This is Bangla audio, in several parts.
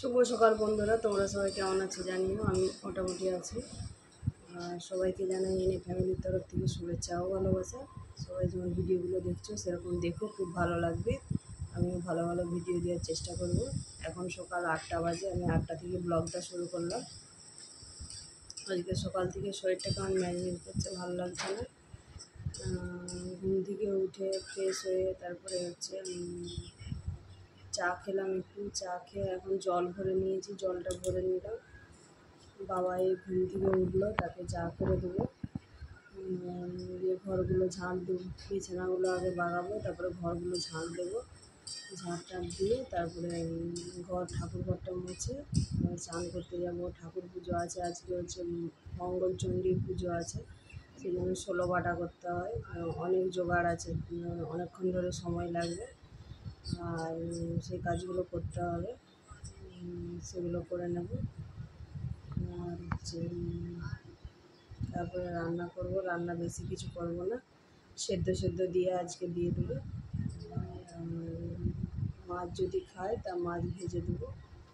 শুভ সকাল বন্ধুরা, তোমরা সবাই কেমন আছো জানিও। আমি মোটামুটি আছি। সবাইকে জানাই এনে ফ্যামিলির তরফ থেকে শুভেচ্ছা ও ভালোবাসা। সবাই যেমন ভিডিওগুলো দেখছো সেরকম দেখো, খুব ভালো লাগবে। আমিও ভালো ভালো ভিডিও দেওয়ার চেষ্টা করব। এখন সকাল 8টা বাজে, আমি 8টা থেকে ব্লগটা শুরু করলাম। আজকে সকাল থেকে শরীরটা কেমন ম্যানেজ করছে, ভালো লাগছে না। ঘুম থেকে উঠে ফ্রেশ হয়ে তারপরে হচ্ছে চা খেলাম। একটু চা খেয়ে এখন জল ভরে নিয়েছি, জলটা ভরে নিলাম। বাবা এই ঘুম থেকে উঠলো, তাকে চা করে দেবো। দিয়ে ঘরগুলো ঝাঁট দেবো, বিছানাগুলো আগে বাগাবো, তারপরে ঘরগুলো ঝাঁট দেবো। ঝাঁট টাট দিয়ে তারপরে ঠাকুর ঘরটা মুছে স্নান করতে যাবো। ঠাকুর পুজো আছে আজকে, হচ্ছে মঙ্গলচণ্ডীর পুজো আছে, সেই জন্য 16 বাটা করতে হয়। অনেক জোগাড় আছে, অনেকক্ষণ ধরে সময় লাগবে। আর সেই কাজগুলো করতে হবে, সেগুলো করে নেব। আর হচ্ছে তারপরে রান্না করব। রান্না বেশি কিছু করব না, সেদ্ধ দিয়ে আজকে দিয়ে দেবো। মাছ যদি খায় তা মাছ ভেজে দেবো,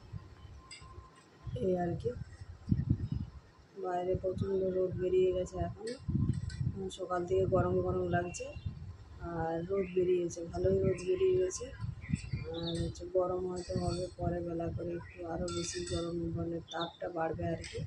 এই আর কি। বাইরে প্রচণ্ড রোদ বেরিয়ে গেছে, এখন সকাল থেকে গরম গরম লাগছে, আর রোদ বেরিয়েছে, ভালোই রোদ বেরিয়ে গেছে। আর হচ্ছে গরম হয়তো হবে পরে বেলা করে, একটু আরও বেশি গরম, মানে তাপটা বাড়বে আর কি।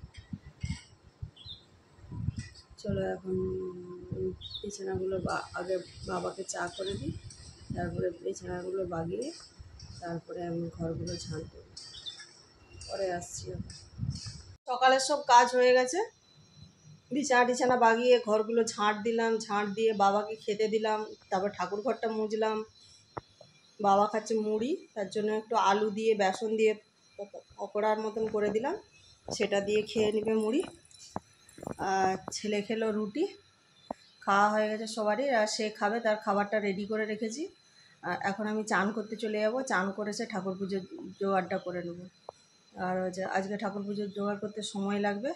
চলো এখন বিছানাগুলো আগে বাবাকে চা করে দিই, তারপরে বিছানাগুলো বাগিয়ে তারপরে আমি ঘরগুলো ঝাঁট দেব, পরে আসছি। সকালের সব কাজ হয়ে গেছে, বিছানা বাগিয়ে ঘরগুলো ঝাঁট দিলাম। ঝাঁট দিয়ে বাবাকে খেতে দিলাম, তারপর ঠাকুর ঘরটা মুছলাম। বাবা খাচ্ছে মুড়ি, তার জন্য একটু আলু দিয়ে বেসন দিয়ে পকোড়ার মতন করে দিলাম, সেটা দিয়ে খেয়ে নেবে মুড়ি। আর ছেলে খেলো রুটি। খাওয়া হয়ে গেছে সবারই, আর সে খাবে, তার খাবারটা রেডি করে রেখেছি। আর এখন আমি চান করতে চলে যাব। চান করে সে ঠাকুর পুজোর জোগাড়টা করে নেব। আর হচ্ছে আজকে ঠাকুর পুজোর জোগাড় করতে সময় লাগবে।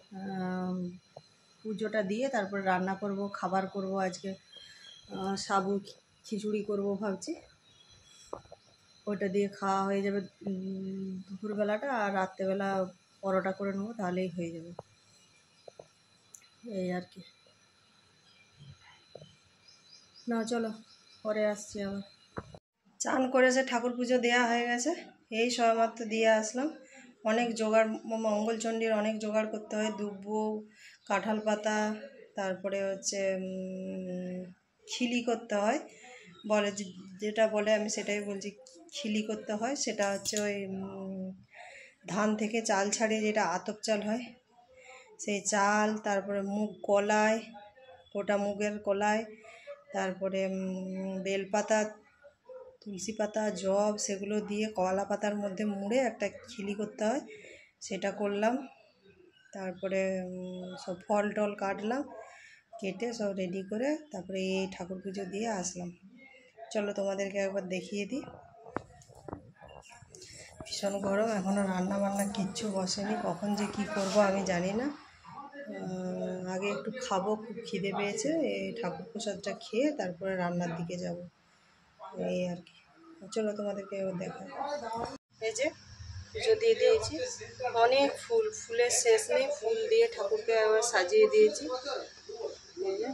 পুজোটা দিয়ে তারপর রান্না করব, খাবার করব। আজকে সাবু খিচুড়ি করব ভাবছি, ওইটা দিয়ে খাওয়া হয়ে যাবে দুপুরবেলাটা। আর রাত্রেবেলা পরোটা করে নেবো, তাহলেই হয়ে যাবে, এই আর কি। না চলো পরে আসছি আবার। চান করেছে, ঠাকুর পুজো দেওয়া হয়ে গেছে, এই সবেমাত্র দিয়ে আসলাম। অনেক জোগাড়, মঙ্গলচণ্ডীর অনেক জোগাড় করতে হয়। দুব্বো, কাঁঠাল পাতা, তারপরে হচ্ছে খিলি করতে হয়, বলে যেটা বলে আমি সেটাই বলছি। খিলি করতে হয়, সেটা হচ্ছে ওই ধান থেকে চাল ছাড়িয়ে যেটা আতপ চাল হয়, সেই চাল, তারপরে মুগ কলাই, গোটা মুগের কলাই, তারপরে বেলপাতা, তুলসী পাতা, জব, সেগুলো দিয়ে কলা পাতার মধ্যে মুড়ে একটা খিলি করতে হয়, সেটা করলাম। তারপরে সব ফল টল কাটলাম, কেটে সব রেডি করে তারপরে এই ঠাকুর পুজো দিয়ে আসলাম। চলো তোমাদেরকে একবার দেখিয়ে দিই। ভীষণ গরম, এখনও রান্না বান্না কিচ্ছু বসেনি, কখন যে কি করব আমি জানি না। আগে একটু খাবো, খুব খিদে পেয়েছে, এই ঠাকুর প্রসাদটা খেয়ে তারপরে রান্নার দিকে যাব, এই আর কি। চলো তোমাদেরকে এবার দেখাই। এই যে পুজো দিয়ে দিয়েছি, অনেক ফুলের শেষ নেই, ফুল দিয়ে ঠাকুরকে আবার সাজিয়ে দিয়েছি। এই যে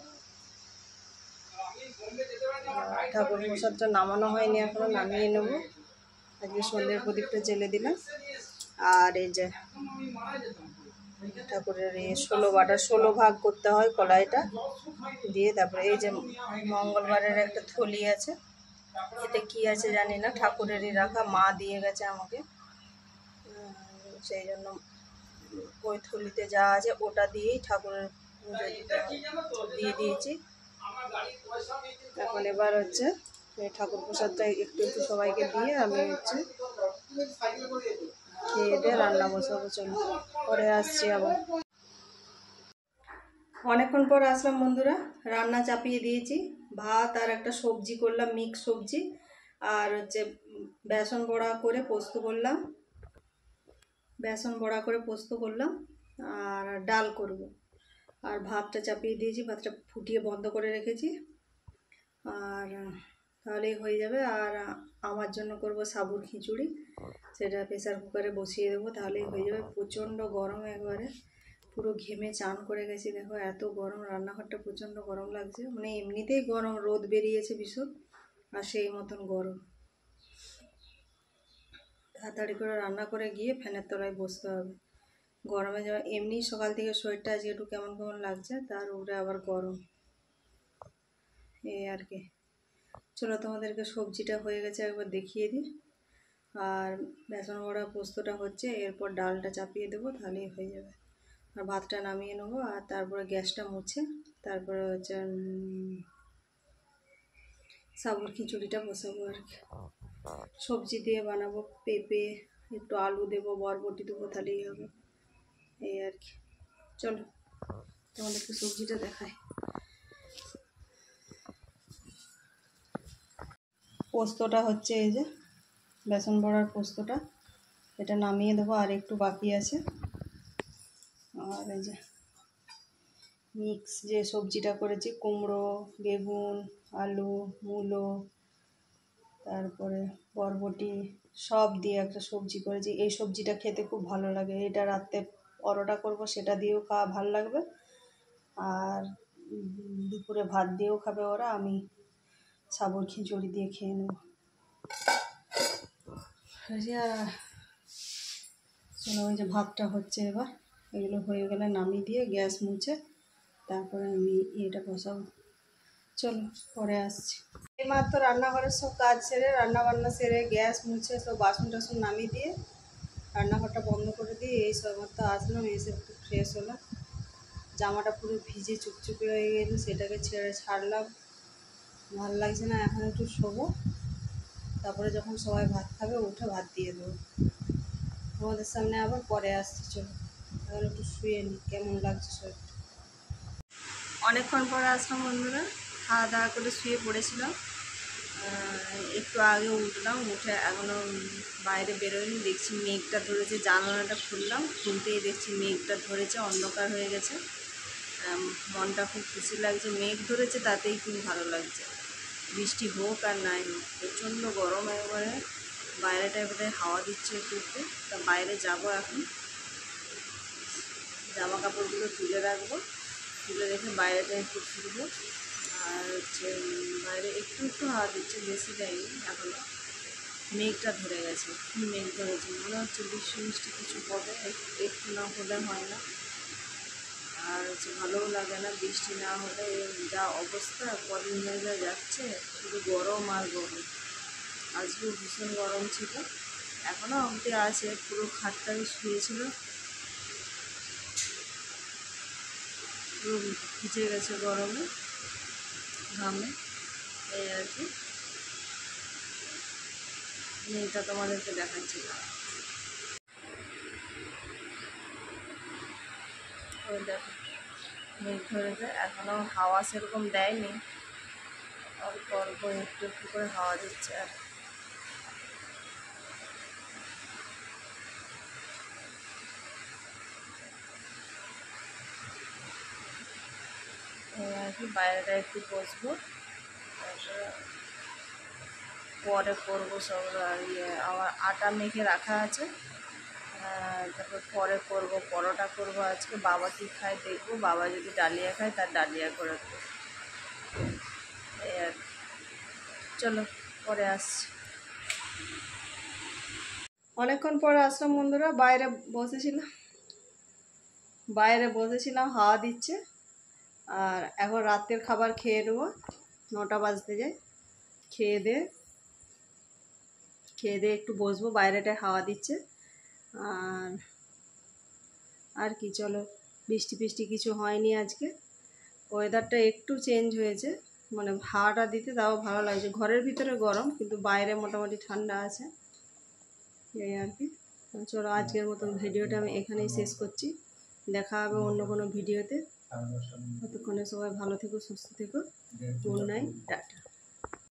ঠাকুর প্রসাদটা নামানো হয়নি এখনো, নামিয়ে নেব। আজকে সন্ধ্যের প্রদীপটা জ্বেলে দিলাম। আর এই যে ঠাকুরের 16 বাটা, 16 ভাগ করতে হয় কলাইটা দিয়ে। তারপরে এই যে মঙ্গলবারের একটা থলি আছে, এতে কি আছে জানি না, ঠাকুরেরই রাখা, মা দিয়ে গেছে আমাকে, সেই জন্য ওই থলিতে যা আছে ওটা দিয়েই ঠাকুরের পুজো দিতে দিয়ে দিয়েছি। এখন এবার হচ্ছে এই ঠাকুর প্রসাদটা একটু একটু সবাইকে দিয়ে আমি হচ্ছে খেয়ে দিয়ে রান্না বসাবো। চলো পরে আসছি আবার। অনেকক্ষণ পর আসলাম বন্ধুরা, রান্না চাপিয়ে দিয়েছি। ভাত আর একটা সবজি করলাম, মিক্স সবজি, আর হচ্ছে বেসন বড়া করে পোস্ত করলাম, আর ডাল করব। আর ভাতটা চাপিয়ে দিয়েছি, ভাতটা ফুটিয়ে বন্ধ করে রেখেছি। আর তাহলেই হয়ে যাবে। আর আমার জন্য করব সাবুর খিচুড়ি, সেটা প্রেসার কুকারে বসিয়ে দেবো, তাহলেই হয়ে যাবে। প্রচণ্ড গরম, একবারে পুরো ঘেমে চান করে গেছি। দেখো এত গরম, রান্নাঘরটা প্রচণ্ড গরম লাগছে, মানে এমনিতেই গরম, রোদ বেরিয়েছে ভীষণ, আর সেই মতন গরম। তাড়াতাড়ি করে রান্না করে গিয়ে ফ্যানের তলায় বসতে হবে। গরমে যাওয়া এমনি সকাল থেকে শরীরটা আজকে একটু কেমন কেমন লাগছে, তার উপরে আবার গরম, এই আর কি। চলো তোমাদেরকে সবজিটা হয়ে গেছে একবার দেখিয়ে দিই। আর বেসন বড়া পোস্তটা হচ্ছে, এরপর ডালটা চাপিয়ে দেবো, তাহলেই হয়ে যাবে। আর ভাতটা নামিয়ে নেবো, আর তারপরে গ্যাসটা মুছে তারপরে হচ্ছে সাবুর খিচুড়িটা বসাবো আর কি। সবজি দিয়ে বানাবো, পেঁপে, একটু আলু দেবো, বরবটি দেবো, তাহলেই হবে, এই আর কি। চলো তোমাদেরকে সবজিটা দেখাই। পোস্তটা হচ্ছে এই যে বেসন বড়ার পোস্তটা, এটা নামিয়ে দেবো, আর একটু বাকি আছে। আর এই যে মিক্স যে সবজিটা করেছি, কুমড়ো, বেগুন, আলু, মূলো, তারপরে বরবটি সব দিয়ে একটা সবজি করেছি। এই সবজিটা খেতে খুব ভালো লাগে, এটা রাতে পরোটা করব, সেটা দিয়েও খাওয়া ভালো লাগবে। আর দুপুরে ভাত দিয়েও খাবে ওরা, আমি সাবুর খিচুড়ি দিয়ে খেয়ে নেব। চলো ওই যে ভাতটা হচ্ছে, এবার এগুলো হয়ে গেলে নামিয়ে দিয়ে গ্যাস মুছে তারপরে আমি এটা বসাবো। চলো পরে আসছি। এইমাত্র রান্নাঘরের সব কাজ সেরে, রান্নাবান্না সেরে, গ্যাস মুছে সব বাসন টাসন নামিয়ে দিয়ে রান্নাঘরটা বন্ধ করে দিয়ে এই সবেমাত্র আসলাম, এসে একটু ফ্রেশ হলাম। জামাটা পুরো ভিজে চুপচুপে হয়ে গেছে, সেটাকে ছাড়লাম, ভালো লাগছে না। এখন একটু শোবো, তারপরে যখন সবাই ভাত খাবে উঠে ভাত দিয়ে দেবো। তোমাদের সামনে আবার পরে আসছি। চলো তাহলে একটু শুয়ে নিই, কেমন লাগছে শরীরটা। অনেকক্ষণ পরে আসলাম বন্ধুরা, খাওয়া দাওয়া করে শুয়ে পড়েছিলাম। একটু আগে উঠলাম, উঠে এখনও বাইরে বেরোয়নি, দেখছি মেঘটা ধরেছে। জানালাটা খুললাম, খুলতেই দেখছি মেঘটা ধরেছে, অন্ধকার হয়ে গেছে। মনটা খুব খুশি লাগছে, মেঘ ধরেছে তাতেই খুব ভালো লাগছে। বৃষ্টি হোক আর নাই হোক, প্রচণ্ড গরম একবারে। বাইরেটায় বোধহয় হাওয়া দিচ্ছে একটু একটু, তা বাইরে যাবো এখন। জামা কাপড়গুলো তুলে রাখবো, তুলে রেখে বাইরেটা একটু ফিরবো। আর হচ্ছে বাইরে একটু একটু হাওয়া দিচ্ছে, বেশি দেয়নি এখনও। মেঘটা ধরে গেছে, মেঘ ধরেছে, মনে হচ্ছে বৃষ্টি মিষ্টি কিছু হবে, একটু না হলে হয় না। আর হচ্ছে ভালোও লাগে না বৃষ্টি না হলে, যা অবস্থা কদিন ধরে যা যাচ্ছে, শুধু গরম আর গরম। আজকেও ভীষণ গরম ছিল, এখনও অবধি আছে, পুরো খাটটাই শুয়েছিল, পুরো ভিজে গেছে গরমে, ঘামে, এই আর কি। মেঘটা তোমাদেরকে দেখাচ্ছি না, ওই দেখো মেঘ ধরেছে, এখনও হাওয়া সেরকম দেয়নি, অল্প অল্প একটু একটু করে হাওয়া দিচ্ছে। আর কি বাইরেটা একটু বসবো, তারপরে পরে করবো সব। আমার আটা মেখে রাখা আছে, তারপর পরে করবো পরোটা করবো। আজকে বাবা কী খায় দেখবো, বাবা যদি ডালিয়া খায় তার ডালিয়া করে দেবো, এই আর কি। চলো পরে আসছি। অনেকক্ষণ পরে আসলাম বন্ধুরা, বাইরে বসেছিলাম, হাওয়া দিচ্ছে। আর এখন রাতের খাবার খেয়ে দেবো, 9টা বাজতে যায়। খেয়ে দিয়ে একটু বসবো, বাইরেটায় হাওয়া দিচ্ছে। আর কি, চলো। বৃষ্টি কিছু হয়নি আজকে, ওয়েদারটা একটু চেঞ্জ হয়েছে, মানে হাওয়াটা দিতে তাও ভালো লাগছে। ঘরের ভিতরে গরম, কিন্তু বাইরে মোটামুটি ঠান্ডা আছে, এই আর কি। চলো আজকের মতন ভিডিওটা আমি এখানেই শেষ করছি, দেখা হবে অন্য কোনো ভিডিওতে। ততক্ষণে সবাই ভালো থেকো, সুস্থ থেকো, গুড নাইট, টাটা।